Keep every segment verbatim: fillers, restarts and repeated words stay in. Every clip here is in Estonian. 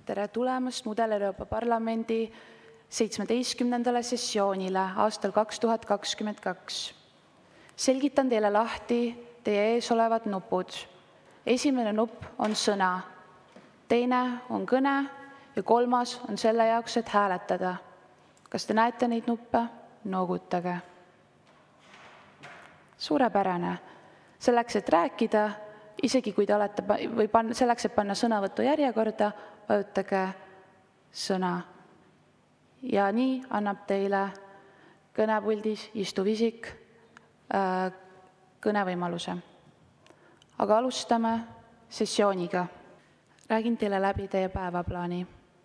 Tere tulemast Mudel-Euroopa Parlamendi seitsmeteistkümnendale sessioonile aastal kaks tuhat kakskümmend kaks. Selgitan teile lahti teie ees olevad nupud. Esimene nupp on sõna, teine on kõne ja kolmas on selle jaoks, et hääletada. Kas te näete neid nuppe? Noogutage. Suurepärane. Selleks, et rääkida, isegi kui te olete, või panna, selleks, et panna sõnavõttu järjekorda, vajutage sõna. Ja nii annab teile kõnepuldis istuv isik äh, kõnevõimaluse. Aga alustame sessiooniga. Räägin teile läbi teie päevaplaani.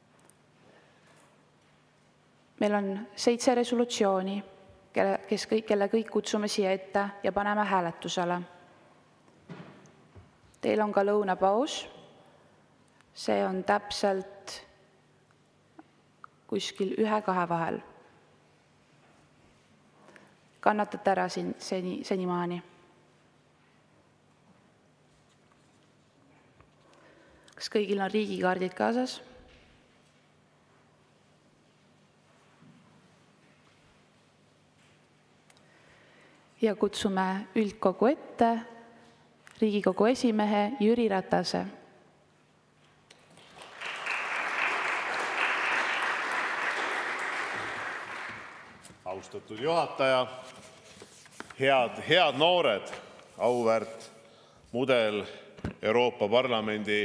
Meil on seitse resolutsiooni, kelle, kes kõik, kelle kõik kutsume siia ette ja paneme hääletusele. Teil on ka lõunapaus. See on täpselt kuskil ühe-kahe vahel. Kannatate ära siin seni, senimaani. Kas kõigil on riigikaardid kaasas? Ja kutsume üldkogu ette Riigikogu esimehe Jüri Ratase. Austatud juhataja, head, head noored, auväärt Mudel Euroopa Parlamendi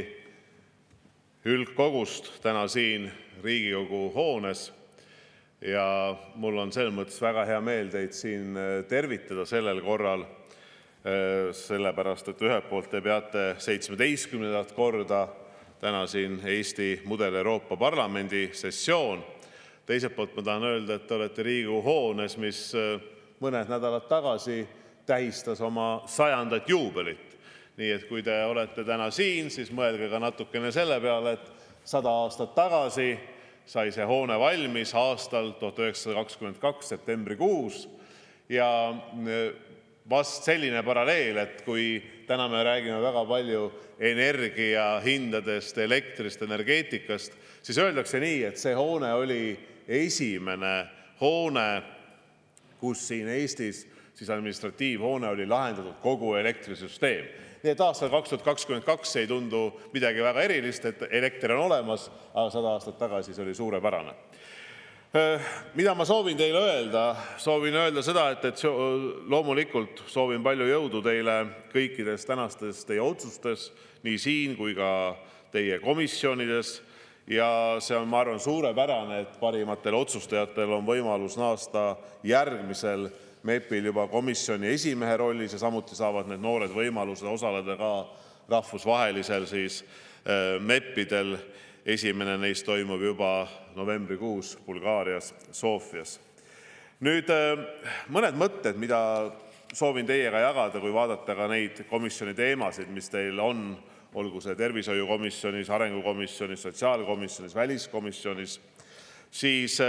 üldkogust täna siin Riigikogu hoones. Ja mul on selles mõttes väga hea meel teid siin tervitada sellel korral, sellepärast, et ühelt poolt te peate seitsmeteistkümnendat korda täna siin Eesti Mudel Euroopa Parlamendi sessioon. Teiselt poolt ma tahan öelda, et te olete Riigikogu hoones, mis mõned nädalad tagasi tähistas oma sajandat juubelit. Nii et kui te olete täna siin, siis mõelge ka natukene selle peale, et sada aastat tagasi sai see hoone valmis aastal tuhat üheksasada kakskümmend kaks septembrikuus ja vast selline paralleel, et kui täna me räägime väga palju energia hindadest, elektrist, energeetikast, siis öeldakse nii, et see hoone oli esimene hoone, kus siin Eestis siis administratiivhoone oli lahendatud kogu elektrisüsteem. Nii et aastal kaks tuhat kakskümmend kaks ei tundu midagi väga erilist, et elekter on olemas, aga sada aastat tagasi see oli suurepärane. Mida ma soovin teile öelda? Soovin öelda seda, et, et loomulikult soovin palju jõudu teile kõikides tänastes teie otsustes, nii siin kui ka teie komisjonides. Ja see on, ma arvan, suurepärane, et parimatel otsustajatel on võimalus naasta järgmisel MEP-il juba komisjoni esimehe rollis ja samuti saavad need noored võimalused osaleda ka rahvusvahelisel siis MEP-idel. Esimene neist toimub juba novembrikuus Bulgaarias, Sofias. Nüüd mõned mõtted, mida soovin teiega jagada, kui vaadata ka neid komisjoni teemasid, mis teil on, olgu see tervishoiukomisjonis, arengukomisjonis, sotsiaalkomisjonis, väliskomisjonis, siis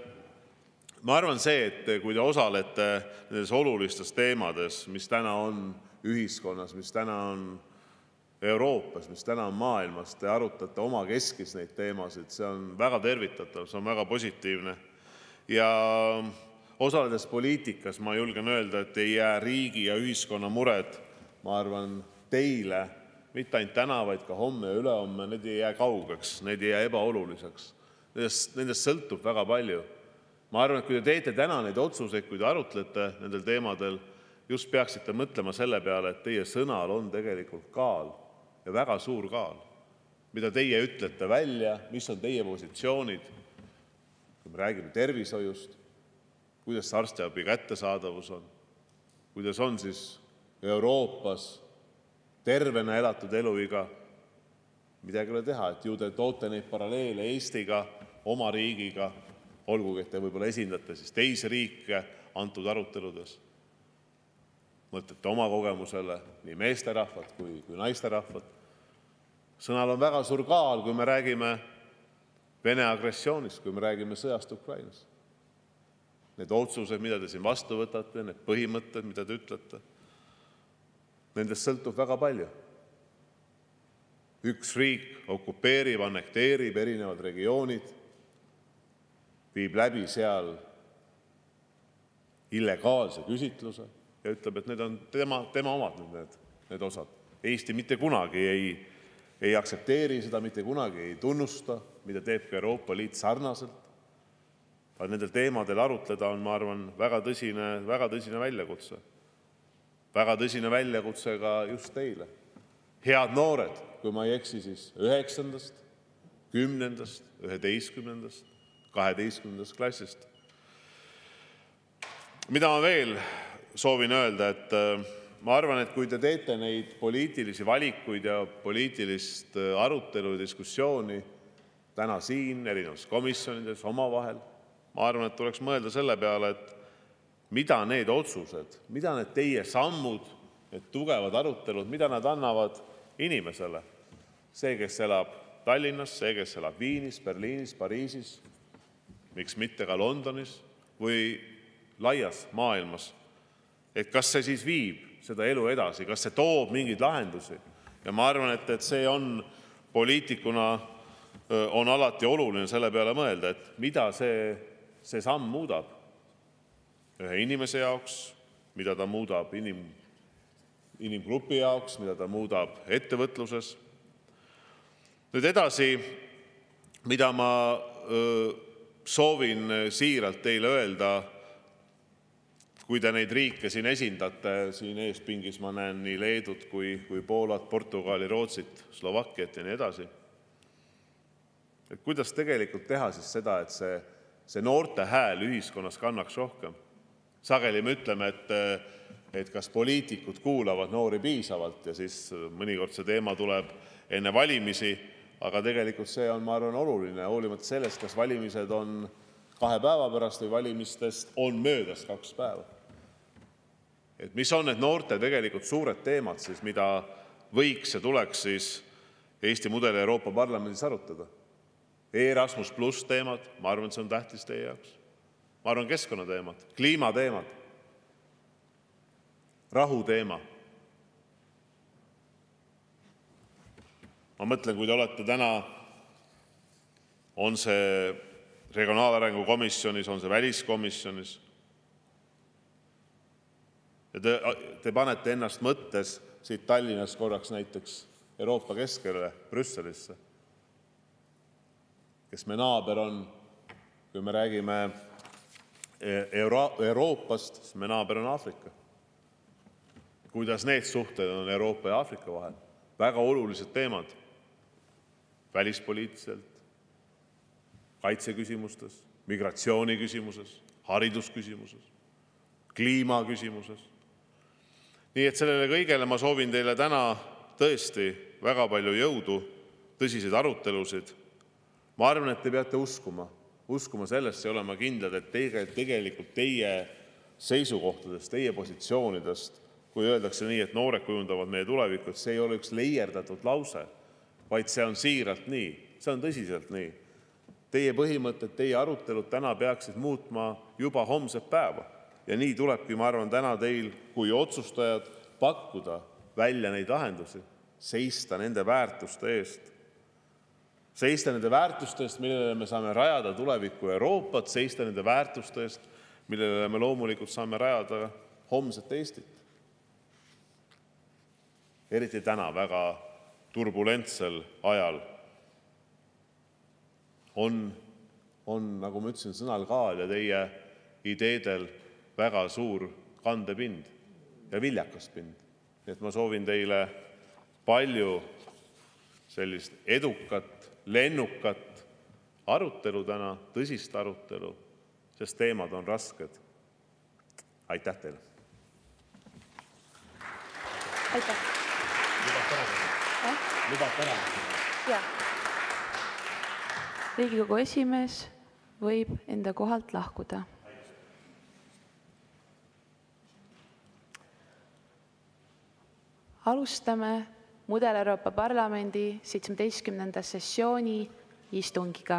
ma arvan see, et kui te osalete nendes olulistes teemades, mis täna on ühiskonnas, mis täna on Euroopas, mis täna on maailmas, te arutate oma keskis neid teemasid, see on väga tervitatav, see on väga positiivne. Ja osaledes poliitikas ma julgen öelda, et ei jää riigi ja ühiskonna mured, ma arvan, teile, mitte ainult täna, vaid ka homme ja ülehomme, need ei jää kaugeks, need ei jää ebaoluliseks. Nendest, nendest sõltub väga palju. Ma arvan, et kui te teete täna neid otsuseid, kui te arutlete nendel teemadel, just peaksite mõtlema selle peale, et teie sõnal on tegelikult kaal ja väga suur kaal, mida teie ütlete välja, mis on teie positsioonid, kui me räägime tervishoiust, kuidas arstiabi kättesaadavus on, kuidas on siis Euroopas tervena elatud eluiga, midagi ei ole teha, et ju te toote neid paralleele Eestiga, oma riigiga, olgugi, et te võib-olla esindate siis teisi riike antud aruteludes. Mõtlete oma kogemusele, nii meesterahvad kui, kui naisterahvad. Sõnal on väga suur kaal, kui me räägime Vene agressioonist, kui me räägime sõjast Ukrainas. Need otsused, mida te siin vastu võtate, need põhimõtted, mida te ütlete, nendest sõltub väga palju. üks riik okupeerib, annekteerib erinevad regioonid, viib läbi seal illegaalse küsitluse ja ütleb, et need on tema, tema omad need, need osad. Eesti mitte kunagi ei, ei aktsepteeri seda, mitte kunagi ei tunnusta, mida teeb ka Euroopa Liit sarnaselt. Aga nendel teemadel arutleda on, ma arvan, väga tõsine, väga tõsine väljakutse. Väga tõsine väljakutse ka just teile. Head noored, kui ma ei eksi, siis üheksandast, kümnendast, üheteistkümnendast, kaheteistkümnendast klassist. Mida ma veel soovin öelda, et ma arvan, et kui te teete neid poliitilisi valikuid ja poliitilist arutelu ja diskussiooni täna siin, erinevates komisjonides, omavahel, ma arvan, et tuleks mõelda selle peale, et mida need otsused, mida need teie sammud, need tugevad arutelud, mida nad annavad inimesele. See, kes elab Tallinnas, see, kes elab Viinis, Berliinis, Pariisis, miks mitte ka Londonis või laias maailmas. Et kas see siis viib seda elu edasi, kas see toob mingeid lahendusi. Ja ma arvan, et, et see on poliitikuna on alati oluline selle peale mõelda, et mida see, see samm muudab ühe inimese jaoks, mida ta muudab inim, inimgrupi jaoks, mida ta muudab ettevõtluses. Nüüd edasi, mida ma öö, soovin siiralt teile öelda, kui te neid riike siin esindate, siin eespingis ma näen nii Leedut kui, kui Poolat, Portugali, Rootsit, Slovakkiat ja nii edasi. Et kuidas tegelikult teha siis seda, et see, see noorte hääl ühiskonnas kannaks rohkem? Sageli me ütleme, et, et kas poliitikud kuulavad noori piisavalt ja siis mõnikord see teema tuleb enne valimisi, aga tegelikult see on, ma arvan, oluline, hoolimata sellest, kas valimised on kahe päeva pärast või valimistest on möödas kaks päeva. Et mis on need noorte tegelikult suured teemad, siis, mida võiks ja tuleks siis Eesti mudeli Euroopa Parlamendis arutada. Erasmus pluss teemad, ma arvan, et see on tähtis teie jaoks. Ma arvan, keskkonnateemad, kliimateemad, rahu teema. Ma mõtlen, kui te olete täna, on see regionaalarengu komisjonis, on see väliskomisjonis, ja te, te panete ennast mõttes siit Tallinnas korraks näiteks Euroopa keskele Brüsselisse, kes me naaber on, kui me räägime Euro Euroopast, siis me naaber on Aafrika. Kuidas need suhted on Euroopa ja Aafrika vahel? Väga olulised teemad välispoliitiliselt, kaitseküsimustes, migratsiooniküsimuses, haridusküsimuses, kliimaküsimuses. Nii et sellele kõigele ma soovin teile täna tõesti väga palju jõudu, tõsiseid arutelusid. Ma arvan, et te peate uskuma, uskuma sellesse ja olema kindlad, et teie, tegelikult teie seisukohtadest, teie positsioonidest, kui öeldakse nii, et noored kujundavad meie tulevikut, see ei ole üks leierdatud lause, vaid see on siiralt nii, see on tõsiselt nii. Teie põhimõtted, teie arutelud täna peaksid muutma juba homset päeva. Ja nii tulebki, ma arvan, täna teil kui otsustajad pakkuda välja neid lahendusi, seista nende väärtuste eest. Seista nende väärtuste eest, millele me saame rajada tuleviku Euroopat, seista nende väärtuste eest, millele me loomulikult saame rajada homset Eestit. Eriti täna väga turbulentsel ajal on, on, nagu ma ütlesin, sõnal kaal ja teie ideedel väga suur kandepind ja viljakas pind. Nii et ma soovin teile palju sellist edukat, lennukat arutelu täna, tõsist arutelu, sest teemad on rasked. Aitäh teile! Aitäh! Lubad täna? Jaa. Riigikogu esimees võib enda kohalt lahkuda. Alustame Mudel Euroopa Parlamendi seitsmeteistkümnenda sessiooni istungiga.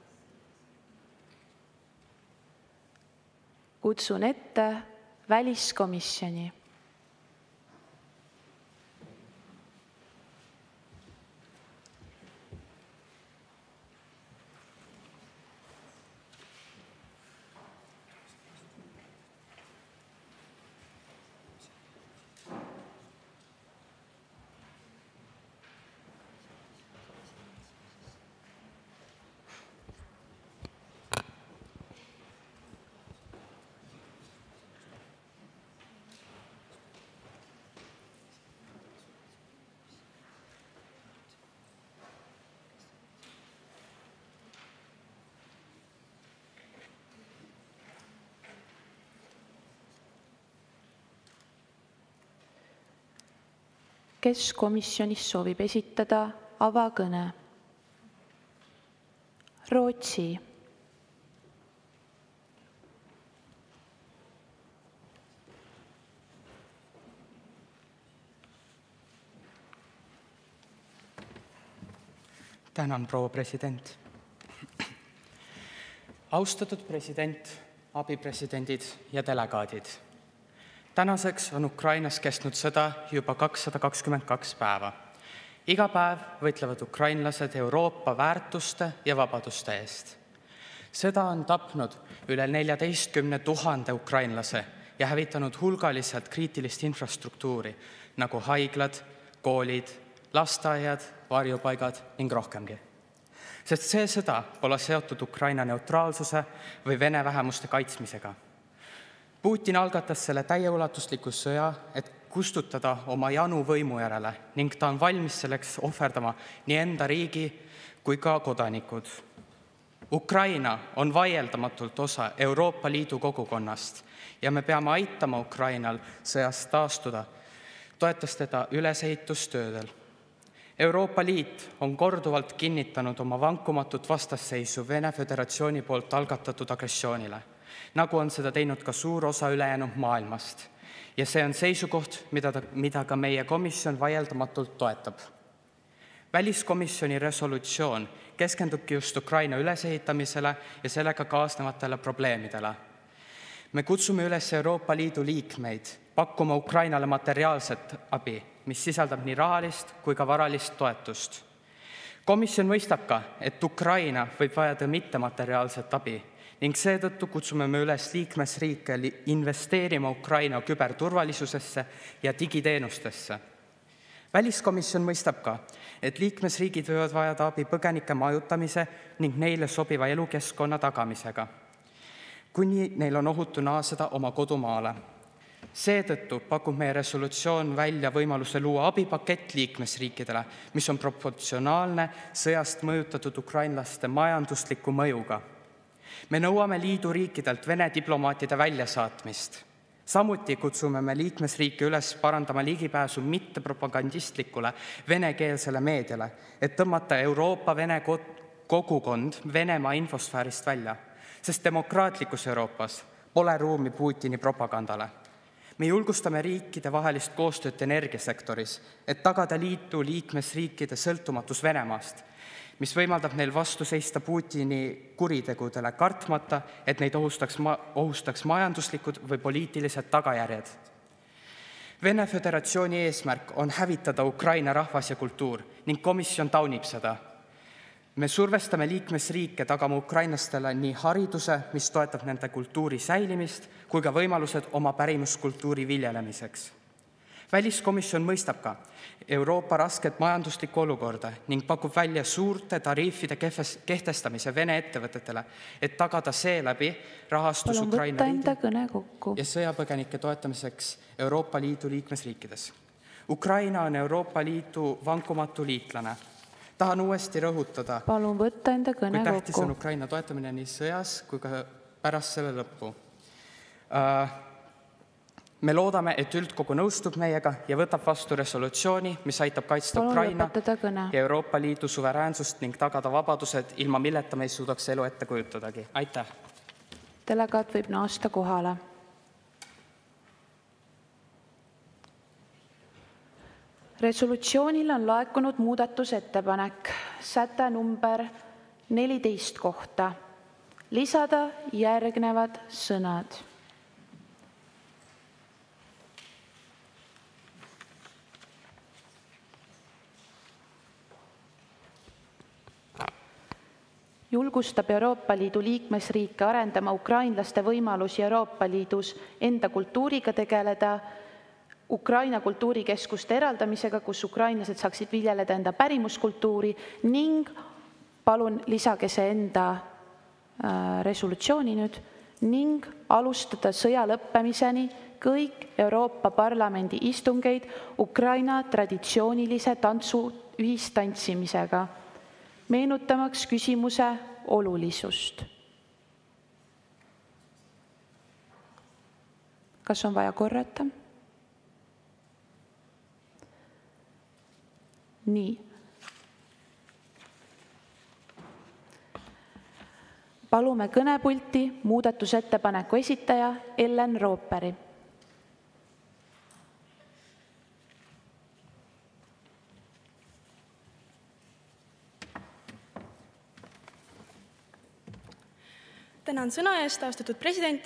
Kutsun ette väliskomisjoni. Kes komisjonis soovib esitada avakõne? Rootsi. Tänan, proua president. Austatud president, abipresidendid ja delegaadid. Tänaseks on Ukrainas kestnud sõda juba kakssada kakskümmend kaks päeva. Iga päev võitlevad ukrainlased Euroopa väärtuste ja vabaduste eest. Sõda on tapnud üle neljateistkümne tuhande ukrainlase ja hävitanud hulgaliselt kriitilist infrastruktuuri, nagu haiglad, koolid, lasteaiad, varjupaigad ning rohkemgi. Sest see sõda pole seotud Ukraina neutraalsuse või Vene vähemuste kaitsmisega. Putin algatas selle täieulatusliku sõja, et kustutada oma janu võimu järele ning ta on valmis selleks ohverdama nii enda riigi kui ka kodanikud. Ukraina on vaieldamatult osa Euroopa Liidu kogukonnast ja me peame aitama Ukrainal sõjast taastuda, toetas teda ülesehitustöödel. Euroopa Liit on korduvalt kinnitanud oma vankumatut vastasseisu Vene Föderatsiooni poolt algatatud agressioonile, nagu on seda teinud ka suur osa ülejäänud maailmast. Ja see on seisukoht, mida, ta, mida ka meie komisjon vaieldamatult toetab. Väliskomisjoni resolutsioon keskendubki just Ukraina ülesehitamisele ja sellega kaasnevatele probleemidele. Me kutsume üles Euroopa Liidu liikmeid pakkuma Ukrainale materiaalset abi, mis sisaldab nii rahalist kui ka varalist toetust. Komisjon mõistab ka, et Ukraina võib vajada mittemateriaalset abi ning seetõttu kutsume me üles liikmesriike investeerima Ukraina küberturvalisusesse ja digiteenustesse. Väliskomisjon mõistab ka, et liikmesriigid võivad vajada abi põgenike majutamise ning neile sobiva elukeskkonna tagamisega, kuni neil on ohutu naaseda oma kodumaale. Seetõttu pakub meie resolutsioon välja võimaluse luua abipakett liikmesriikidele, mis on proportsionaalne sõjast mõjutatud ukrainlaste majandusliku mõjuga. Me nõuame liidu riikidelt Vene diplomaatide väljasaatmist. Samuti kutsume me liikmesriike üles parandama ligipääsu mittepropagandistlikule venekeelsele meediale, et tõmmata Euroopa Vene kogukond Venemaa infosfäärist välja, sest demokraatlikus Euroopas pole ruumi Putini propagandale. Me julgustame riikide vahelist koostööd energiasektoris, et tagada liitu liikmesriikide sõltumatus Venemaast, mis võimaldab neil vastu seista Putini kuritegudele, kartmata, et neid ohustaks, ma- ohustaks majanduslikud või poliitilised tagajärjed. Vene Föderatsiooni eesmärk on hävitada Ukraina rahvas ja kultuur ning komisjon taunib seda. Me survestame liikmesriike tagama ukrainlastele nii hariduse, mis toetab nende kultuuri säilimist, kui ka võimalused oma pärimuskultuuri viljelemiseks. Väliskomisjon mõistab ka Euroopa rasket majanduslikku olukorda ning pakub välja suurte tariifide kehtestamise Vene ettevõtetele, et tagada seeläbi rahastus Palun Ukraina enda kõne kokku. ja sõjapõgenike toetamiseks Euroopa Liidu liikmesriikides. Ukraina on Euroopa Liidu vankumatu liitlane. Tahan uuesti rõhutada, Palun võtta enda kõne kui tähtis kokku. on Ukraina toetamine nii sõjas kui ka pärast selle lõppu. Me loodame, et üldkogu nõustub meiega ja võtab vastu resolutsiooni, mis aitab kaitsta Palun Ukraina lõpetada kõne. ja Euroopa Liidu suveräänsust ning tagada vabadused, ilma milleta me ei suudaks elu ette kujutadagi. Aitäh! Delegaat võib naasta kohale. Resolutsioonil on laekunud muudatusettepanek säte number neliteist kohta. Lisada järgnevad sõnad. Julgustab Euroopa Liidu liikmesriike arendama ukrainlaste võimalusi Euroopa Liidus enda kultuuriga tegeleda, Ukraina kultuurikeskuste eraldamisega, kus ukrainlased saaksid viljeleda enda pärimuskultuuri ning palun lisage see enda äh, resolutsiooni nüüd ning alustada sõja lõppemiseni kõik Euroopa Parlamendi istungeid Ukraina traditsioonilise tantsu ühistantsimisega, meenutamaks küsimuse olulisust. Kas on vaja korrata? Nii. Palume kõnepulti muudatusettepaneku esitaja Ellen Rooperi. Tänan sõna eest, austatud president.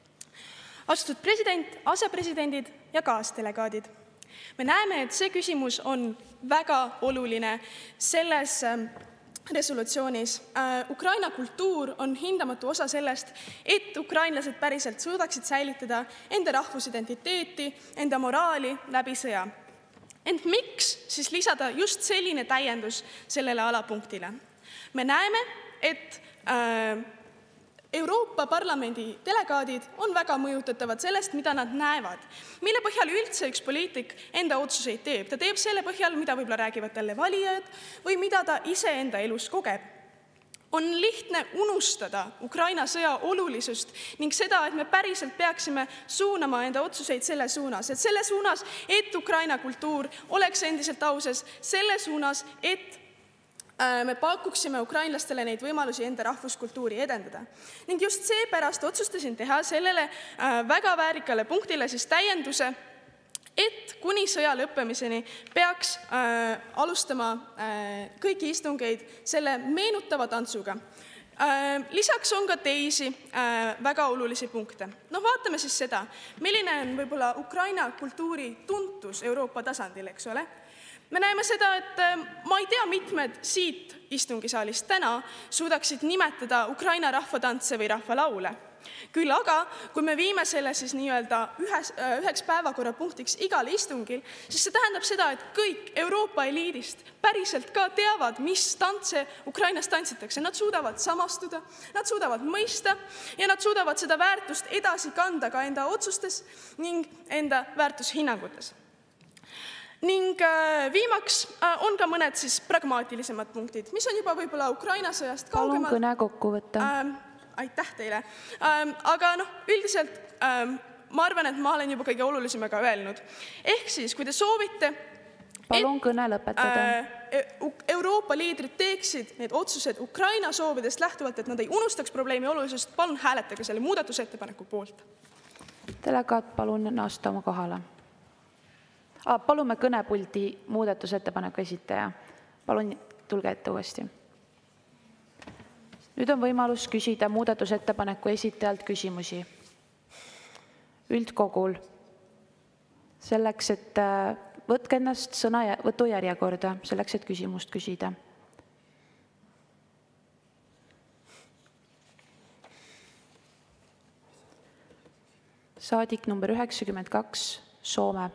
Austatud president, asepresidendid ja kaasdelegaadid. Me näeme, et see küsimus on väga oluline selles resolutsioonis. Ukraina kultuur on hindamatu osa sellest, et ukrainlased päriselt suudaksid säilitada enda rahvusidentiteeti, enda moraali läbi sõja. Ent miks siis lisada just selline täiendus sellele alapunktile? Me näeme, et äh, Euroopa Parlamendi delegaadid on väga mõjutatavad sellest, mida nad näevad. Mille põhjal üldse üks poliitik enda otsuseid teeb? Ta teeb selle põhjal, mida võib-olla räägivad talle valijad või mida ta ise enda elus kogeb. On lihtne unustada Ukraina sõja olulisust ning seda, et me päriselt peaksime suunama enda otsuseid selle suunas. Et selle suunas, et Ukraina kultuur oleks endiselt auses, selle suunas, et me pakuksime ukrainlastele neid võimalusi enda rahvuskultuuri edendada. Ning just seepärast otsustasin teha sellele väga väärikale punktile siis täienduse, et kuni sõja lõppemiseni peaks äh, alustama äh, kõiki istungeid selle meenutava tantsuga. Äh, lisaks on ka teisi äh, väga olulisi punkte. No vaatame siis seda, milline on võib-olla Ukraina kultuuri tuntus Euroopa tasandil, eks ole? Me näeme seda, et ma ei tea, mitmed siit istungisaalist täna suudaksid nimetada Ukraina rahvatantse või rahvalaule. Küll aga, kui me viime selle siis nii-öelda ühes, üheks päevakorrapunktiks igal istungil, siis see tähendab seda, et kõik Euroopa eliidist päriselt ka teavad, mis tantse Ukrainas tantsitakse. Nad suudavad samastuda, nad suudavad mõista ja nad suudavad seda väärtust edasi kanda ka enda otsustes ning enda väärtushinnangutes. Ning viimaks on ka mõned siis pragmaatilisemad punktid, mis on juba võib-olla Ukraina sõjast kaugemal. Palun kõne kokku võtta. Ähm, aitäh teile. Ähm, aga noh, üldiselt ähm, ma arvan, et ma olen juba kõige olulisemaga öelnud. Ehk siis, kui te soovite, Palun kõne lõpetada. Äh, Euroopa liidrid teeksid need otsused Ukraina soovidest lähtuvalt, et nad ei unustaks probleemi olulisust, palun hääletage selle muudatusettepaneku poolt. Delegaat, palun naasta oma kohale. Palume kõnepuldi muudatusettepaneku esitaja. Palun tulge ette uuesti. Nüüd on võimalus küsida muudatusettepaneku esitajalt küsimusi. Üldkogul. Selleks, et võtke ennast sõna võtu järjekorda, selleks, et küsimust küsida. Saadik number üheksakümmend kaks, Soome.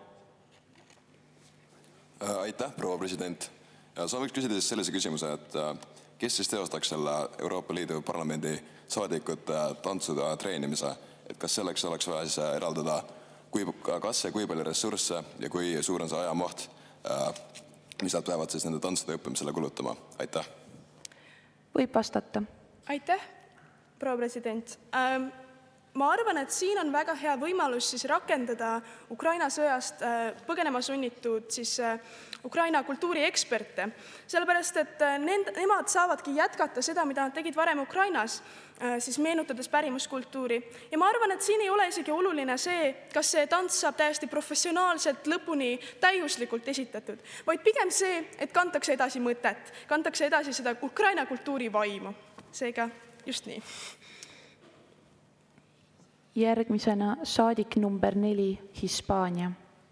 Aitäh, proua president. Ja sooviks küsida siis sellise küsimuse, et kes siis teostaks selle Euroopa Liidu parlamendi saadikute tantsude treenimise, et kas selleks oleks vaja siis eraldada kui, kas ja kui palju ressursse ja kui suur on see ajamaht, mis nad peavad siis nende tantsude õppimisele kulutama. Aitäh. Võib vastata. Aitäh, proua president. Ähm, Ma arvan, et siin on väga hea võimalus siis rakendada Ukraina sõjast põgenema sunnitud siis Ukraina kultuurieksperte. Sellepärast, et nemad saavadki jätkata seda, mida nad tegid varem Ukrainas, siis meenutades pärimuskultuuri. Ja ma arvan, et siin ei ole isegi oluline see, kas see tants saab täiesti professionaalselt lõpuni täiuslikult esitatud, vaid pigem see, et kantakse edasi mõtet, kantakse edasi seda Ukraina kultuuri vaimu. Seega just nii. Järgmisena saadik number neli, Hispaania.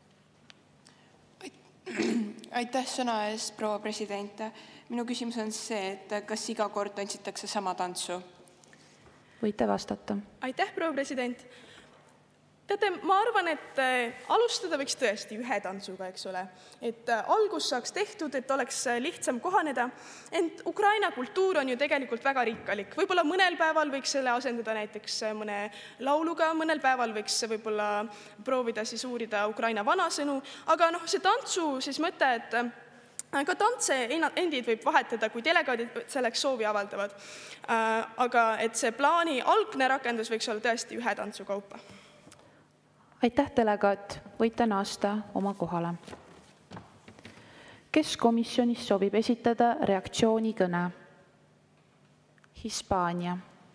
Aitäh sõna eest, proua president. Minu küsimus on see, et kas iga kord tantsitakse sama tantsu? Võite vastata. Aitäh, proua president. Teate, ma arvan, et alustada võiks tõesti ühe tantsuga, eks ole. Et algus saaks tehtud, et oleks lihtsam kohaneda. Ent Ukraina kultuur on ju tegelikult väga rikkalik. Võib-olla mõnel päeval võiks selle asendada näiteks mõne lauluga, mõnel päeval võiks võib-olla proovida siis uurida Ukraina vanasõnu. Aga noh, see tantsu siis mõte, et ka tantse endid võib vahetada, kui delegaadid selleks soovi avaldavad. Aga et see plaani algne rakendus võiks olla tõesti ühe tantsu kaupa. Aitäh, delegaat. Võite naasta oma kohale. Kes komisjonis soovib esitada reaktsioonikõne? Hispaania.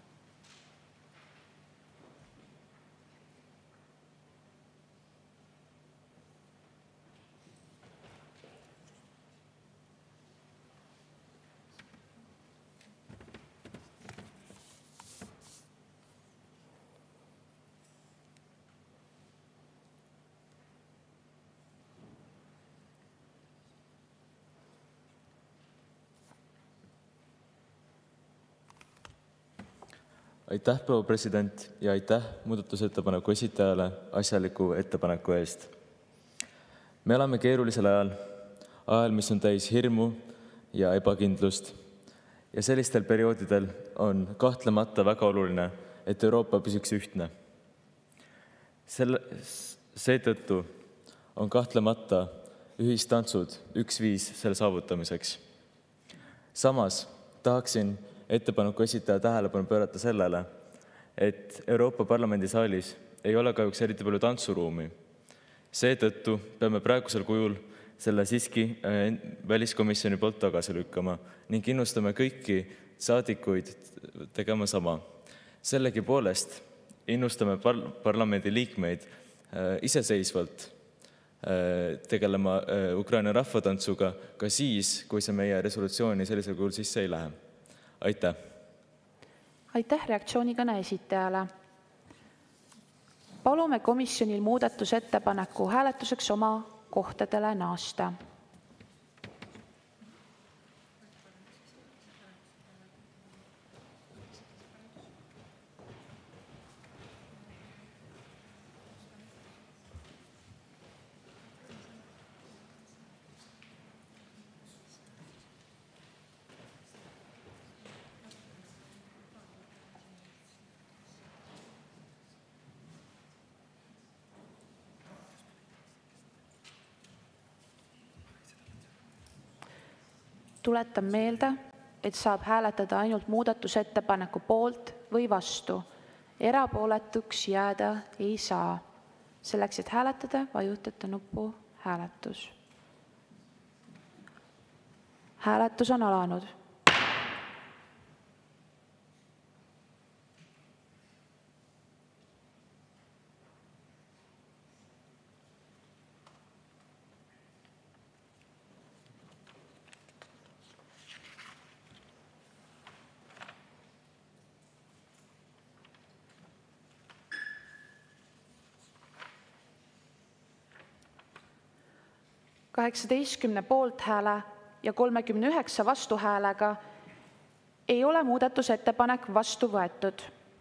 Aitäh, proua president, ja aitäh muudatusettepaneku esitajale asjaliku ettepaneku eest. Me oleme keerulisel ajal, ajal, mis on täis hirmu ja ebakindlust. Ja sellistel perioodidel on kahtlemata väga oluline, et Euroopa püsiks ühtne. Seetõttu on kahtlemata ühistantsud üks viis selle saavutamiseks. Samas tahaksin ettepaneku esitaja tähelepanu pöörata sellele, et Euroopa Parlamendi saalis ei ole kahjuks eriti palju tantsuruumi. Seetõttu peame praegusel kujul selle siiski väliskomisjoni poolt tagasi lükkama ning innustame kõiki saadikuid tegema sama. Sellegi poolest innustame par- parlamendi liikmeid iseseisvalt tegelema Ukraina rahvatantsuga ka siis, kui see meie resolutsiooni sellisel kujul sisse ei lähe. Aitäh! Aitäh reaktsioonikõne esitajale. Palume komisjonil muudatusettepaneku hääletuseks oma kohtadele naasta. Tuletan meelde, et saab hääletada ainult muudatusettepaneku poolt või vastu. Erapooletuks jääda ei saa. Selleks, et hääletada, vajutate nuppu hääletus. Hääletus on alanud. kaheksateistkümne poolthääle ja kolmekümne üheksa vastuhäälega ei ole muudatusettepanek vastu võetud.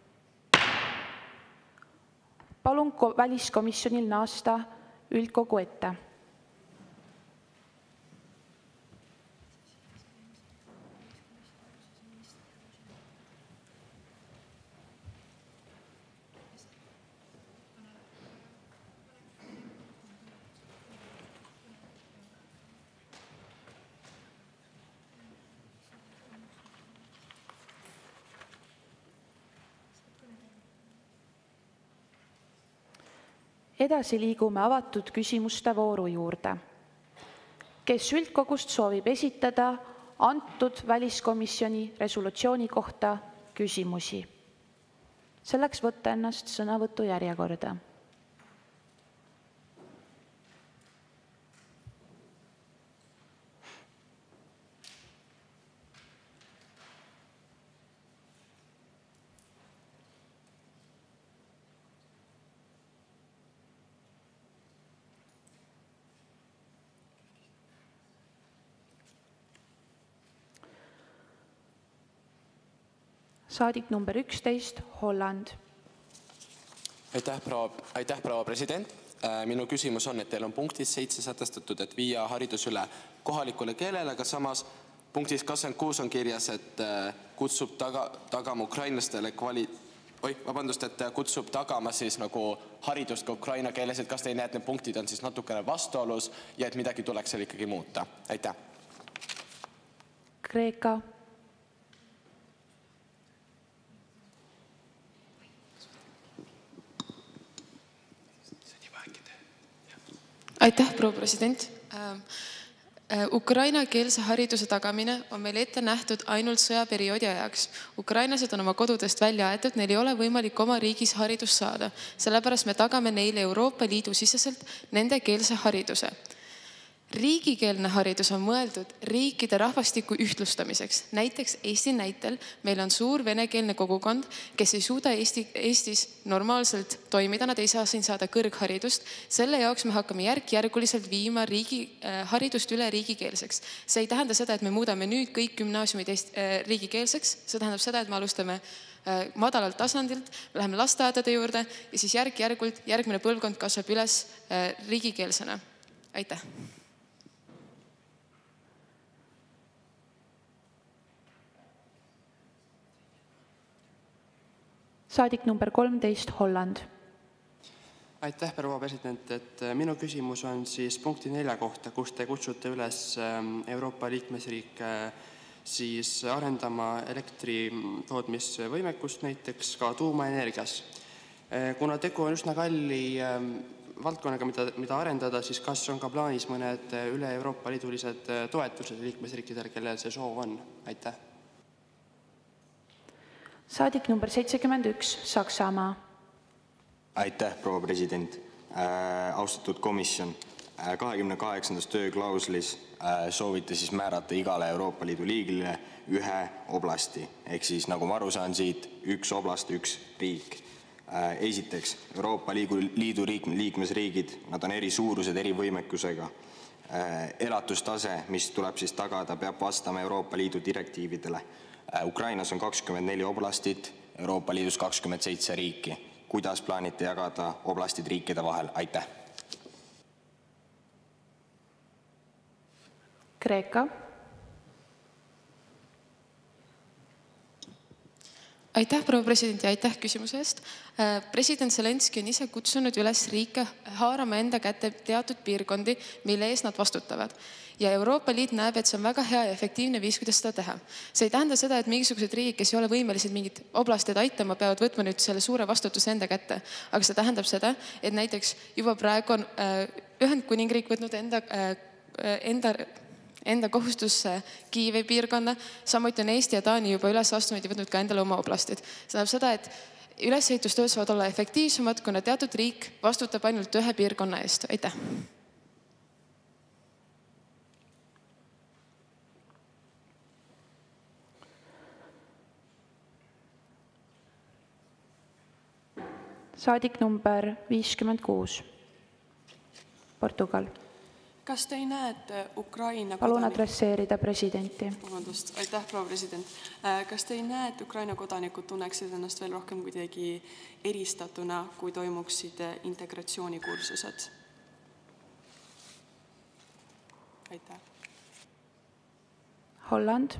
Palun väliskomisjonil naasta üldkogu ette. Edasi liigume avatud küsimuste vooru juurde. Kes üldkogust soovib esitada antud väliskomisjoni resolutsiooni kohta küsimusi? Selleks võtta ennast sõnavõtu järjekorda. Saadik number üksteist, Holland. Aitäh, proua, aitäh, proua president. Minu küsimus on, et teil on punktis seitse sätestatud, et viia haridus üle kohalikule keelele, aga samas punktis kakskümmend kuus on kirjas, et kutsub taga, tagama ukrainlastele kvali... Oi, vabandust, et kutsub tagama siis nagu haridust ka ukraina keeles, et kas te ei näe, et need punktid on siis natukene vastuolus ja et midagi tuleks seal ikkagi muuta? Aitäh. Kreeka. Aitäh, proua president. Ukraina-keelse hariduse tagamine on meil ette nähtud ainult sõjaperioodi ajaks. Ukrainlased on oma kodudest välja aetud, neil ei ole võimalik oma riigis haridust saada. Sellepärast me tagame neile Euroopa Liidu siseselt nende keelse hariduse. Riigikeelne haridus on mõeldud riikide rahvastiku ühtlustamiseks. Näiteks Eesti näitel meil on suur venekeelne kogukond, kes ei suuda Eesti, Eestis normaalselt toimida, nad ei saa siin saada kõrgharidust. Selle jaoks me hakkame järk-järguliselt viima riigi, äh, haridust üle riigikeelseks. See ei tähenda seda, et me muudame nüüd kõik gümnaasiumid Eesti, äh, riigikeelseks. See tähendab seda, et me alustame äh, madalalt tasandilt, me läheme lasteaedade juurde ja siis järk-järgult järgmine põlvkond kasvab üles äh, riigikeelsena. Aitäh! Saadik number kolmteist, Holland. Aitäh, proua president, et minu küsimus on siis punkti nelja kohta, kus te kutsute üles Euroopa liikmesriike siis arendama elektritootmisvõimekust näiteks ka tuumaenergias. Kuna tegu on üsna kalli valdkonnaga, mida, mida arendada, siis kas on ka plaanis mõned üle Euroopa Liidulised toetused liikmesriikidel, kellel see soov on? Aitäh. Saadik number seitsekümmend üks, Saksamaa. Aitäh, proua president. Äh, austatud komisjon, kahekümne kaheksandast tööklauslis äh, soovite siis määrata igale Euroopa Liidu liigile ühe oblasti. Ehk siis, nagu ma aru saan siit, üks oblast, üks riik. Äh, esiteks, Euroopa Liidu, Liidu liikmesriigid, nad on eri suurused, eri võimekusega. Äh, elatustase, mis tuleb siis tagada, peab vastama Euroopa Liidu direktiividele. Ukrainas on kakskümmend neli oblastit, Euroopa Liidus kakskümmend seitse riiki. Kuidas plaanite jagada oblastid riikide vahel? Aitäh! Kreeka. Aitäh, proua president, ja aitäh küsimuse eest. President Zelenski on ise kutsunud üles riike haarama enda kätte teatud piirkondi, mille ees nad vastutavad. Ja Euroopa Liit näeb, et see on väga hea ja efektiivne viis, kuidas seda teha. See ei tähenda seda, et mingisugused riigid, kes ei ole võimelised mingid oblasted aitama, peavad võtma nüüd selle suure vastutuse enda kätte. Aga see tähendab seda, et näiteks juba praegu on Ühendkuningriik võtnud enda, enda, enda kohustusse Kiievi piirkonna, samuti on Eesti ja Taani juba üles astunud ja võtnud ka endale oma oblastid. See tähendab seda, et ülesehitustööd saavad olla efektiivsemad, kuna teatud riik vastutab ainult ühe piirkonna eest. Aitäh! Saadik number viiskümmend kuus, Portugal. Kas te ei näe, et Ukraina Palun kodanik... adresseerida presidenti. Vabandust, aitäh, proua president. Kas te ei näe, et Ukraina kodanikud tunneksid ennast veel rohkem kuidagi eristatuna, kui toimuksid integratsioonikursused? Aitäh. Holland.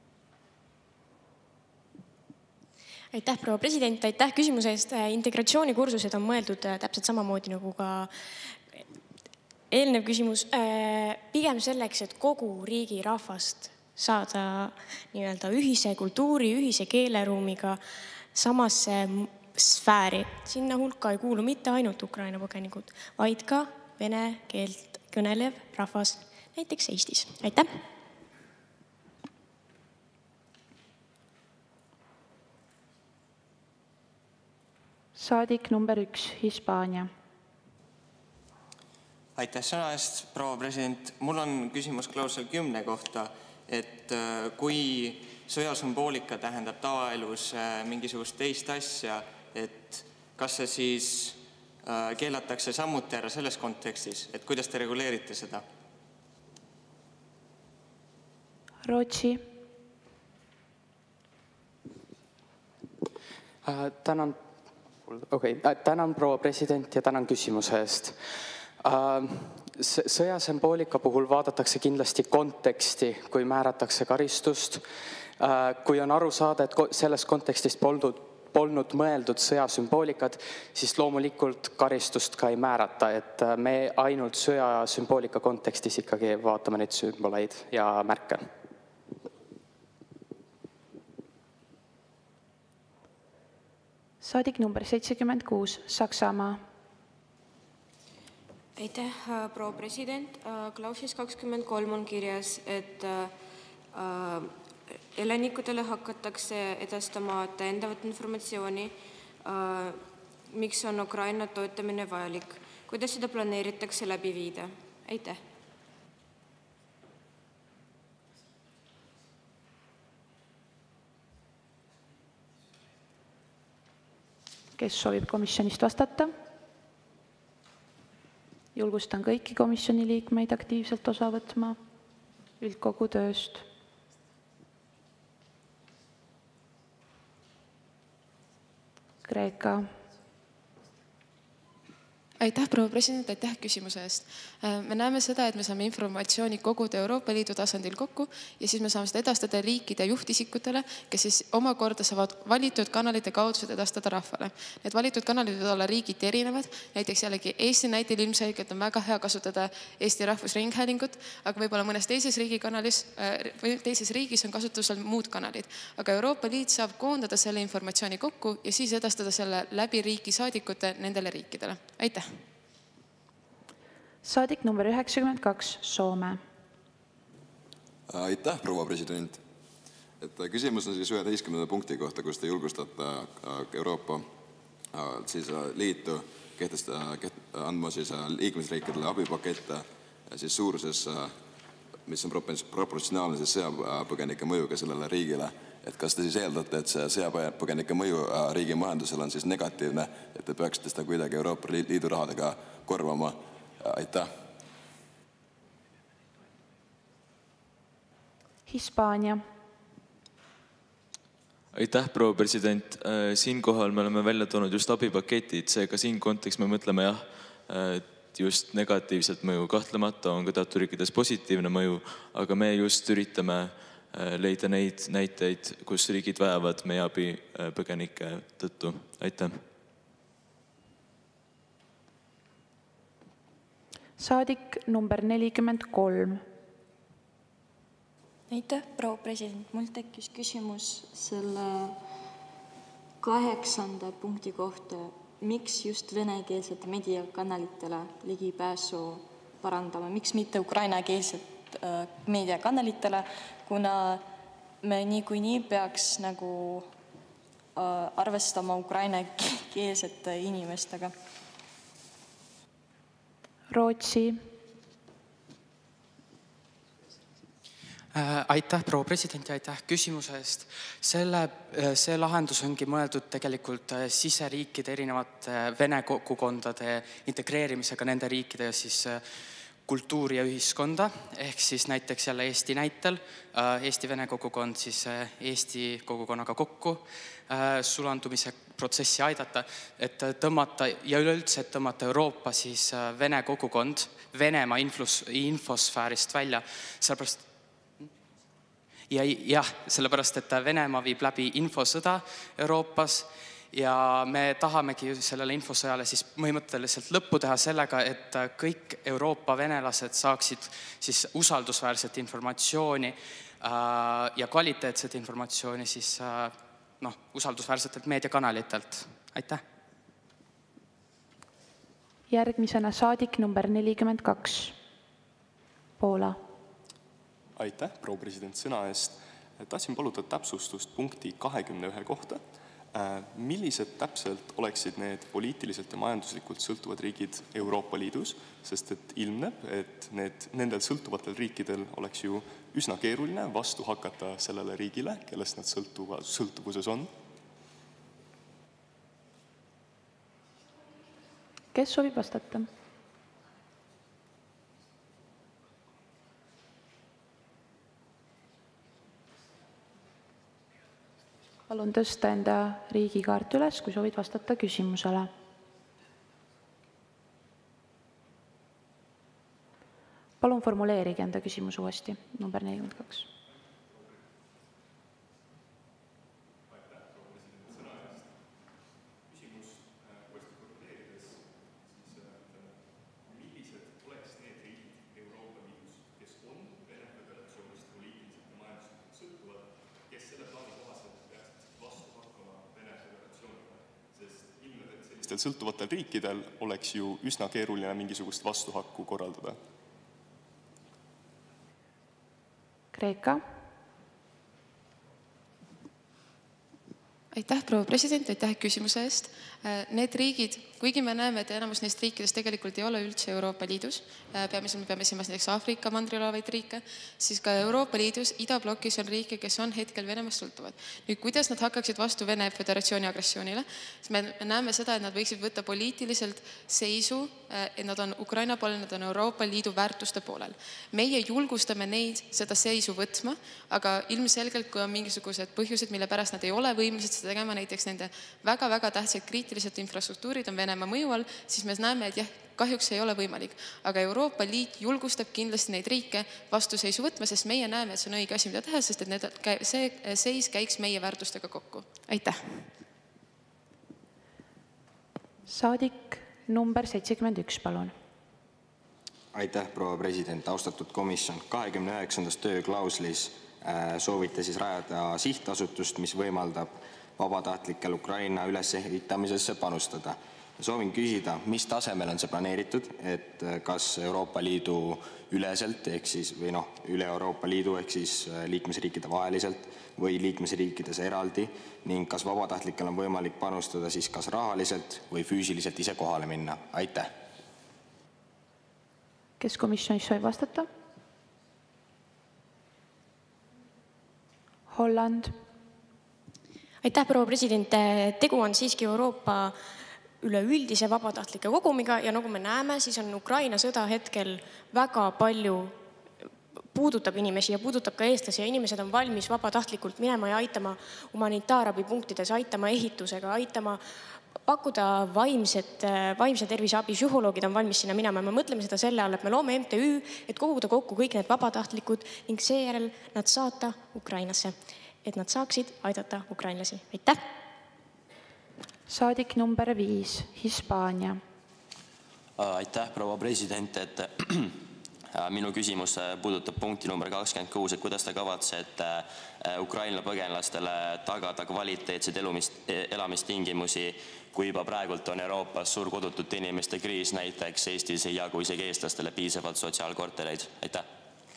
Aitäh, proua president, aitäh küsimuse eest. Integratsioonikursused on mõeldud täpselt samamoodi nagu ka eelnev küsimus. Pigem selleks, et kogu riigi rahvast saada nii-öelda ühise kultuuri, ühise keeleruumiga samasse sfääri. Sinna hulka ei kuulu mitte ainult Ukraina põgenikud, vaid ka vene keelt kõnelev rahvas näiteks Eestis. Aitäh! Saadik number üks, Hispaania. Aitäh sõna eest, proua president. Mul on küsimus klausel kümne kohta, et kui sõjasümboolika tähendab tavaelus mingisugust teist asja, et kas see siis keelatakse samuti ära selles kontekstis, et kuidas te reguleerite seda? Rootsi. Tänan. Okay. Tänan, proua president, ja tänan küsimuse eest. Sõjasümboolika puhul vaadatakse kindlasti konteksti, kui määratakse karistust. Kui on aru saada, et selles kontekstist polnud, polnud mõeldud sõjasümboolikad, siis loomulikult karistust ka ei määrata. Et me ainult sõjasümboolika kontekstis ikkagi vaatame neid sümboleid ja märke. Saadik number seitsekümmend kuus, Saksamaa. Aitäh, proua president. Klausis kakskümmend kolm on kirjas, et elanikudele hakatakse edastama täiendavat informatsiooni, miks on Ukraina toetamine vajalik. Kuidas seda planeeritakse läbi viida? Aitäh. Kes soovib komisjonist vastata? Julgustan kõiki komisjoni liikmeid aktiivselt osa võtma üldkogu tööst. Kreeka. Aitäh, proua president, aitäh küsimuse eest. Me näeme seda, et me saame informatsiooni koguda Euroopa Liidu tasandil kokku ja siis me saame seda edastada riikide juhtisikutele, kes siis omakorda saavad valitud kanalite kaudu seda edastada rahvale. Need valitud kanalid võivad olla riigiti erinevad, näiteks jällegi Eesti näitel ilmselgelt on väga hea kasutada Eesti Rahvusringhäälingut, aga võib-olla mõnes teises, kanalis, või teises riigis on kasutusel muud kanalid. Aga Euroopa Liit saab koondada selle informatsiooni kokku ja siis edastada selle läbi riiki saadikute nendele riikidele. Aitäh! Saadik number üheksakümmend kaks, Soome. Aitäh, proua president. Et küsimus on siis üheteistkümnenda punkti kohta, kus te julgustate Euroopa siis liitu kehtestada, andma siis liikmesriikidele abipakette siis suuruses, mis on proportsionaalne siis sõjapõgenike mõjuga sellele riigile. Et kas te siis eeldate, et see sõjapõgenike mõju riigi majandusele on siis negatiivne, et te peaksite seda kuidagi Euroopa Liidu rahadega korvama? Aitäh. Hispaania. Aitäh, proua president. Siinkohal me oleme välja toonud just abipaketid, seega siin kontekst me mõtleme jah, just negatiivset mõju. Kahtlemata on ka teatud riikides positiivne mõju, aga me just üritame leida neid näiteid, kus riigid vajavad meie abi põgenike tõttu. Aitäh. Saadik number nelikümmend kolm. Aitäh, proua president. Mul tekkis küsimus selle kaheksanda punkti kohta. Miks just venekeelsete meediakanalitele ligipääsu parandama? Miks mitte ukrainakeelset meediakanalitele, kuna me niikuinii peaks nagu arvestama ukrainakeelsete inimestega? Rootsi. Aitäh, proua president, ja aitäh küsimuse eest. Selle, see lahendus ongi mõeldud tegelikult siseriikide erinevate vene kogukondade integreerimisega nende riikide siis kultuuri ja ühiskonda, ehk siis näiteks jälle Eesti näitel, Eesti vene kogukond siis Eesti kogukonnaga kokku, sulandumise protsessi aidata, et tõmmata ja üleüldse, et tõmmata Euroopa siis vene kogukond Venemaa infos, infosfäärist välja, sellepärast ja jah, sellepärast, et Venemaa viib läbi infosõda Euroopas ja me tahamegi sellele infosõjale siis põhimõtteliselt lõppu teha sellega, et kõik Euroopa venelased saaksid siis usaldusväärset informatsiooni ja kvaliteetset informatsiooni siis noh, usaldusväärsetelt meediakanalitelt. Aitäh. Järgmisena saadik number nelikümmend kaks. Poola. Aitäh, proua president, sõna eest. Tahtsin paluda täpsustust punkti kahekümne ühe kohta. Millised täpselt oleksid need poliitiliselt ja majanduslikult sõltuvad riigid Euroopa Liidus, sest et ilmneb, et need, nendel sõltuvatel riikidel oleks ju üsna keeruline vastu hakata sellele riigile, kellest nad sõltuva, sõltuvuses on? Kes soovib vastata? Palun tõsta enda riigikaart üles, kui soovid vastata küsimusele. Palun formuleerige enda küsimus uuesti, number nelikümmend kaks. poliitilistelt sõltuvatel riikidel oleks ju üsna keeruline mingisugust vastuhakku korraldada. Kreeka. Aitäh, proua president, aitäh küsimuse eest. Need riigid, kuigi me näeme, et enamus neist riikidest tegelikult ei ole üldse Euroopa Liidus, peamiselt me peame silmas näiteks Aafrika mandril olevaid riike, siis ka Euroopa Liidus idablokis on riike, kes on hetkel Venemaast sõltuvad. Nüüd, kuidas nad hakkaksid vastu Vene Föderatsiooni agressioonile? Me näeme seda, et nad võiksid võtta poliitiliselt seisu, et nad on Ukraina poolel, nad on Euroopa Liidu väärtuste poolel. Meie julgustame neid seda seisu võtma, aga ilmselgelt, kui on mingisugused põhjused, mille pärast nad ei ole võimelised seda tegema, näiteks nende väga-väga tähtsad kriitilised infrastruktuurid on Venemaa mõju all, siis me näeme, et jah, kahjuks ei ole võimalik. Aga Euroopa Liit julgustab kindlasti neid riike vastuseisu võtma, sest meie näeme, et see on õige asi, mida teha, sest et need, see seis käiks meie väärtustega kokku. Aitäh! Saadik number seitsekümmend üks, palun. Aitäh, proua president, austatud komisjon. kahekümne üheksandas tööklauslis soovite siis rajada sihtasutust, mis võimaldab vabatahtlikel Ukraina ülesehitamisesse panustada. Soovin küsida, mis tasemel on see planeeritud, et kas Euroopa Liidu üleselt, ehk siis, või noh, üle Euroopa Liidu, ehk siis liikmesriikide vaheliselt või liikmesriikides eraldi, ning kas vabatahtlikel on võimalik panustada siis kas rahaliselt või füüsiliselt ise kohale minna? Aitäh! Kes komisjonis soovib vastata? Holland. Aitäh, proua president. Tegu on siiski Euroopa üleüldise vabatahtlike kogumiga ja nagu me näeme, siis on Ukraina sõda hetkel väga palju puudutab inimesi ja puudutab ka eestlasi ja inimesed on valmis vabatahtlikult minema ja aitama humanitaarabipunktides, aitama ehitusega, aitama pakkuda vaimset, vaimse tervise abi, psühholoogid on valmis sinna minema. Me mõtleme seda selle all, et me loome M T Ü, et koguda kokku kõik need vabatahtlikud ning seejärel nad saata Ukrainasse, et nad saaksid aidata ukrainlasi. Aitäh! Saadik number viis, Hispaania. Aitäh, proua president, et minu küsimus puudutab punkti number kakskümmend kuus, et kuidas te kavatsete Ukraina põgenlastele tagada kvaliteetsed elamistingimusi, kui juba praegult on Euroopas suur kodutute inimeste kriis, näiteks Eestis ei jagu isegi eestlastele piisavalt sotsiaalkortereid. Aitäh!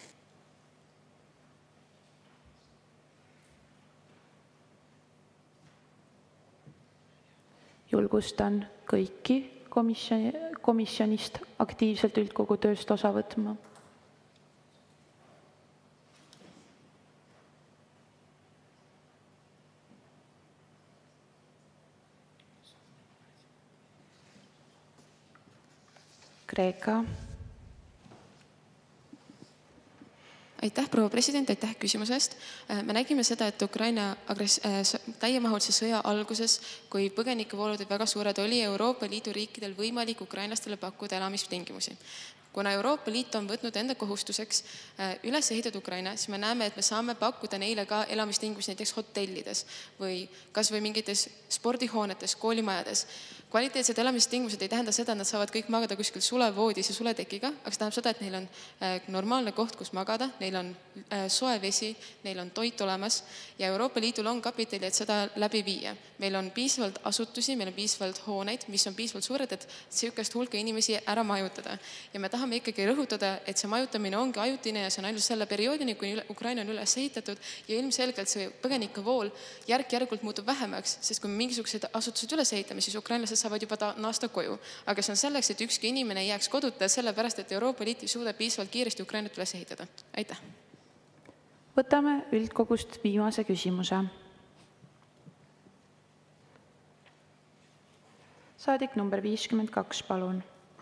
Julgustan kõiki komisjoni, komisjonist aktiivselt üldkogu tööst osa võtma. Kreeka. Aitäh, proua president, aitäh küsimuse eest. Me nägime seda, et Ukraina agress- täiemahulise sõja alguses, kui põgenikevoolud väga suured, oli Euroopa Liidu riikidel võimalik ukrainlastele pakkuda elamistingimusi. Kuna Euroopa Liit on võtnud enda kohustuseks üles ehitada Ukraina, siis me näeme, et me saame pakkuda neile ka elamistingimusi näiteks hotellides või kas või mingites spordihoonetes, koolimajades. Kvaliteetsed elamistingimused ei tähenda seda, et nad saavad kõik magada kuskil sulevoodis ja suletekiga, aga see tähendab seda, et neil on normaalne koht, kus magada, neil on soe vesi, neil on toit olemas ja Euroopa Liidul on kapitali, et seda läbi viia. Meil on piisavalt asutusi, meil on piisavalt hooneid, mis on piisavalt suured, et sihukest hulka inimesi ära majutada. Ja me tahame ikkagi rõhutada, et see majutamine ongi ajutine ja see on ainult selle perioodini, kui Ukraina on üles ehitatud ja ilmselgelt see põgenikevool järk-järgult muutub vähemaks, sest kui me mingisugused asutused üles ehitame, siis ukrainlased saavad juba naasta koju. Aga see on selleks, et ükski inimene ei jääks koduta sellepärast, et Euroopa Liit ei suuda piisavalt kiiresti Ukrainat üles ehitada. Aitäh! Võtame üldkogust viimase küsimuse. Saadik number viiskümmend kaks, palun.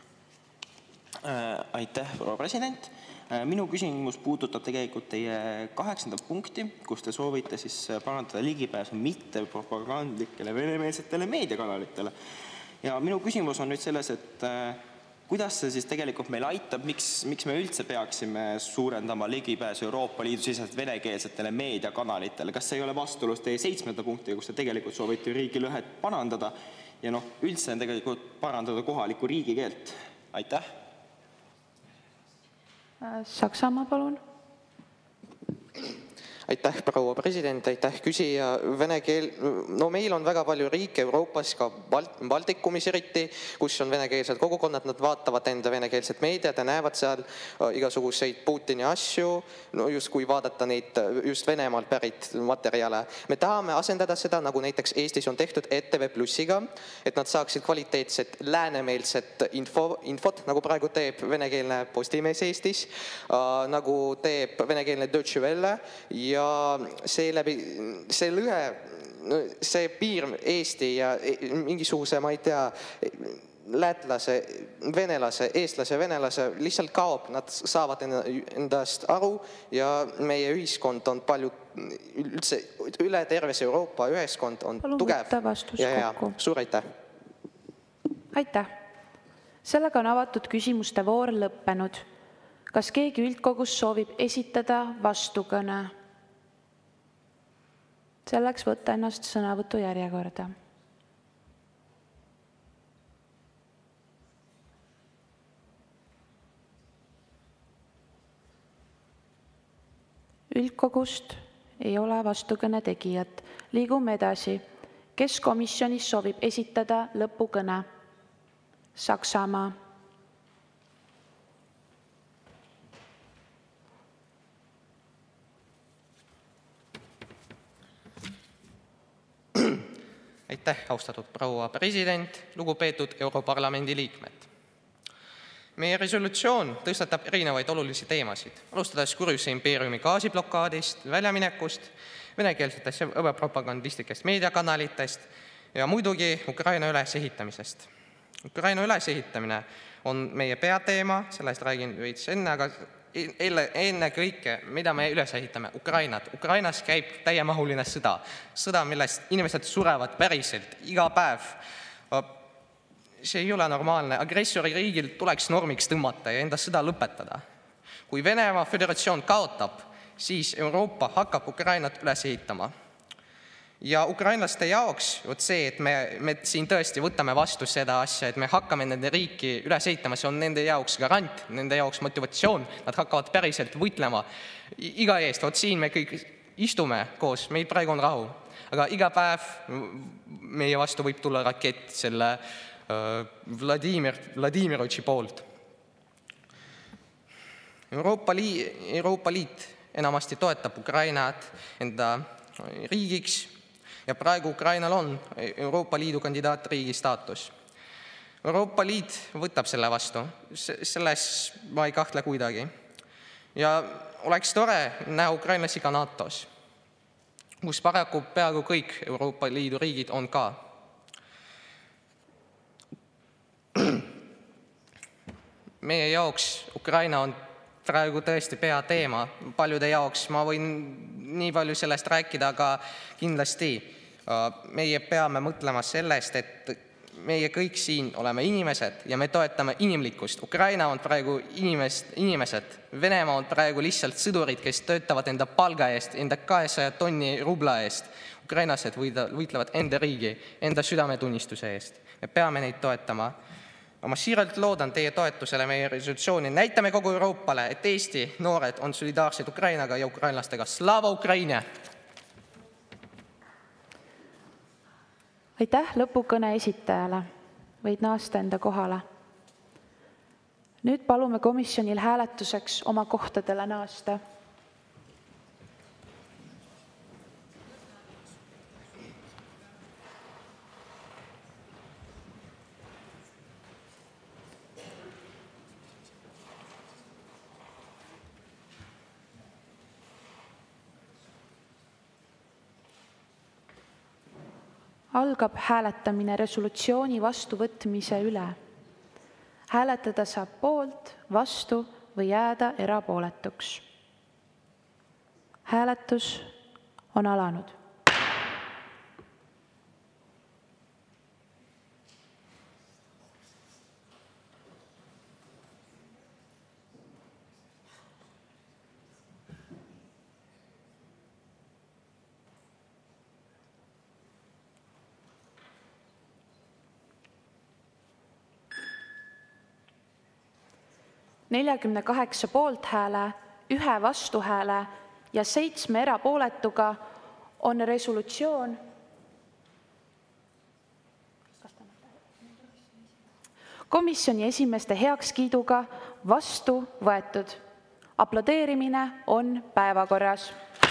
Aitäh, proua president. Minu küsimus puudutab tegelikult teie kaheksandat punkti, kus te soovite siis parandada ligipääsu mitte propagandlikele venemeelsetele meediakanalitele. Ja minu küsimus on nüüd selles, et kuidas see siis tegelikult meil aitab, miks, miks me üldse peaksime suurendama ligipääsu Euroopa Liidu siseselt venekeelsetele meediakanalitele? Kas see ei ole vastuolus teie seitsmenda punktiga, kus te tegelikult soovite riigilõhet parandada ja noh, üldse on tegelikult parandada kohalikku riigikeelt? Aitäh! Saksamaa, palun. Aitäh, proua president, aitäh küsija. Vene keel, no meil on väga palju riike Euroopas, ka Balt Baltikumis eriti, kus on venekeelsed kogukonnad, nad vaatavad enda venekeelset meediat ja näevad seal igasuguseid Putini asju, no just kui vaadata neid just Venemaalt pärit materjale. Me tahame asendada seda, nagu näiteks Eestis on tehtud E T V Plussiga, et nad saaksid kvaliteetset läänemeelset info, infot, nagu praegu teeb venekeelne Postimees Eestis, nagu teeb venekeelne Deutsche Welle ja see läbi, see lõhe, see piir Eesti ja mingisuguse, ma ei tea, lätlase, venelase, eestlase, venelase lihtsalt kaob, nad saavad endast aru ja meie ühiskond on palju, üldse üle terves Euroopa ühiskond on Palun tugev. võtta vastus ja, ja, kokku. Suur aitäh. Aitäh. Sellega on avatud küsimuste voor lõppenud. Kas keegi üldkogus soovib esitada vastukõne? Selleks võtta ennast sõnavõtu järjekorda. Üldkogust ei ole vastukõne tegijat. Liigume edasi. Kes komisjonis soovib esitada lõpukõne? Saksamaa. Aitäh, austatud proua president, lugupeetud Europarlamendi liikmed. Meie resolutsioon tõstatab erinevaid olulisi teemasid, alustades Gruusia impeeriumi gaasiblokaadist, väljaminekust, venekeelsetest propagandistikest meediakanalitest ja muidugi Ukraina ülesehitamisest. Ukraina ülesehitamine on meie peateema, sellest räägin veits enne, aga enne kõike, mida me üles ehitame, Ukrainat. Ukrainas käib täiemahuline sõda. Sõda, millest inimesed surevad päriselt iga päev. See ei ole normaalne. Agressori riigil tuleks normiks tõmmata ja enda sõda lõpetada. Kui Venemaa Föderatsioon kaotab, siis Euroopa hakkab Ukrainat üles ehitama. Ja ukrainlaste jaoks võt see, et me, me siin tõesti võtame vastu seda asja, et me hakkame nende riiki üles ehitama, see on nende jaoks garant, nende jaoks motivatsioon, nad hakkavad päriselt võitlema iga eest. Võt siin me kõik istume koos, meil praegu on rahu, aga iga päev meie vastu võib tulla rakett selle Vladimir, Vladimirovitši poolt. Euroopa Liit, Euroopa Liit enamasti toetab Ukrainat enda riigiks ja praegu Ukrainal on Euroopa Liidu kandidaatriigi staatus. Euroopa Liit võtab selle vastu, selles ma ei kahtle kuidagi. Ja oleks tore näha ukrainlasi ka NATOs, kus paraku peaaegu kõik Euroopa Liidu riigid on ka. Meie jaoks Ukraina on praegu tõesti peateema. Paljude jaoks ma võin nii palju sellest rääkida, aga kindlasti meie peame mõtlema sellest, et meie kõik siin oleme inimesed ja me toetame inimlikkust. Ukraina on praegu inimest, inimesed. Venemaa on praegu lihtsalt sõdurid, kes töötavad enda palga eest, enda kahesaja tonni rubla eest. Ukrainased võitlevad enda riigi, enda südametunnistuse eest. Me peame neid toetama. Ma siiralt loodan teie toetusele meie resolutsiooni. Näitame kogu Euroopale, et Eesti noored on solidaarsed Ukrainaga ja ukrainlastega. Slava Ukraine! Aitäh lõpukõne esitajale. Võid naasta enda kohale. Nüüd palume komisjonil hääletuseks oma kohtadele naasta. Algab hääletamine resolutsiooni vastuvõtmise üle. Hääletada saab poolt, vastu või jääda erapooletuks. Hääletus on alanud. neljakümne kaheksa poolthääle, ühe vastuhääle ja seitsme erapooletuga on resolutsioon komisjoni esimeeste heakskiiduga vastu võetud. Aplodeerimine on päevakorras.